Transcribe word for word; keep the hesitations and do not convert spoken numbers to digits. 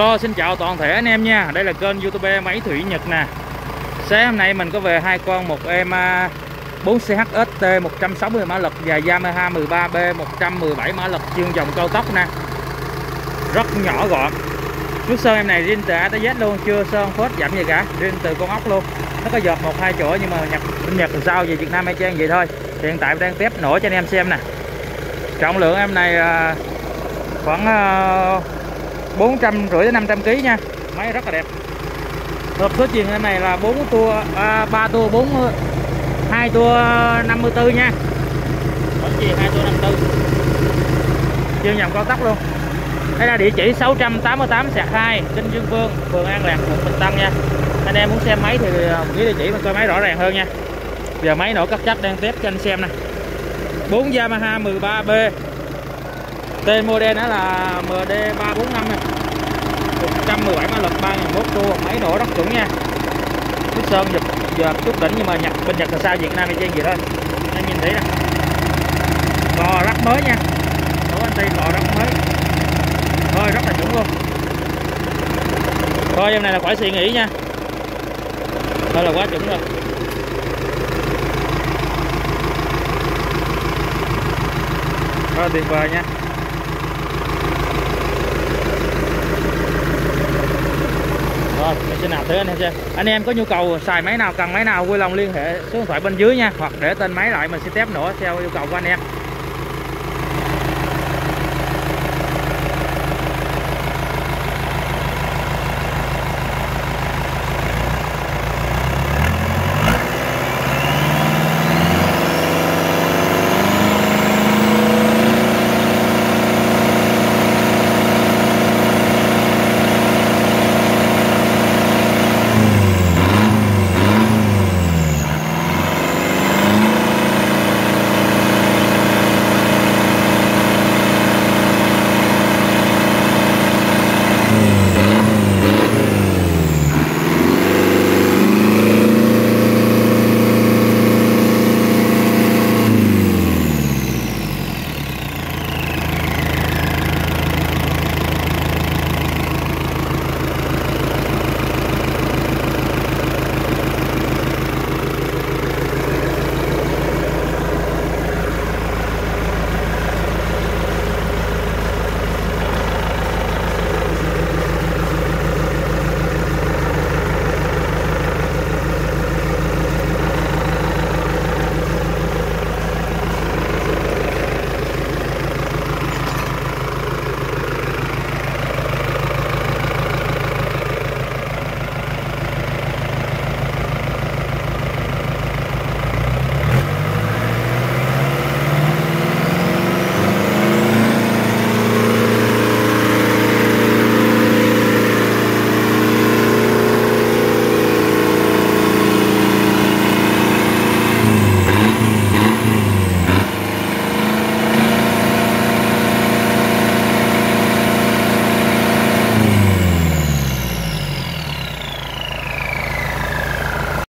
Hello, xin chào toàn thể anh em nha. Đây là kênh YouTube Máy Thủy Nhật nè. Sáng hôm nay mình có về hai con, một em bốn C H S T một trăm sáu mươi mã lực và Yamaha mười ba B một trăm mười bảy mã lực chuyên dòng cao tốc nè. Rất nhỏ gọn. Nước sơn em này riêng từ A tới Z luôn, chưa sơn phết giảm gì cả, riêng từ con ốc luôn. Nó có dợp một hai chỗ nhưng mà Nhật bên Nhật làm sao về Việt Nam hay trang vậy thôi. Hiện tại đang test nổi cho anh em xem nè. Trọng lượng em này khoảng bốn trăm rưỡi đến năm trăm ký nha. Máy rất là đẹp. Hộp số chuyền em này là bốn tua, à, ba tua bốn, hai tua năm mươi tư nha. Bánh chuyền hai tua năm mươi tư. Chuyên dòng cao tốc luôn. Đây là địa chỉ sáu trăm tám mươi tám sạc hai Kinh Dương Vương, phường An Lạc, quận Bình Tân nha. Anh em muốn xem máy thì ghi địa chỉ mình coi máy rõ ràng hơn nha. Giờ máy nổ cắt chất đang test cho anh xem nè. bốn Yamaha mười ba B. Tên model đó là M D ba bốn năm nè. một trăm mười bảy mã lực, ba nghìn mốt tua, máy nổ rất chuẩn nha. Nước sơn giật giờ chút đỉnh nhưng mà Nhật bên Nhật là sao Việt Nam hay chơi gì thôi. Anh nhìn thấy nè. Cò rất mới nha. Đổ anh ti cò rất mới. Thôi rất là chuẩn luôn. Thôi em này là khỏi suy nghĩ nha. Thôi là quá chuẩn rồi. Rồi tuyệt vời nha. Rồi, mình sẽ nạp thử anh em xem. Anh em có nhu cầu xài máy nào, cần máy nào vui lòng liên hệ số điện thoại bên dưới nha, hoặc để tên máy lại mình sẽ test nữa theo yêu cầu của anh em.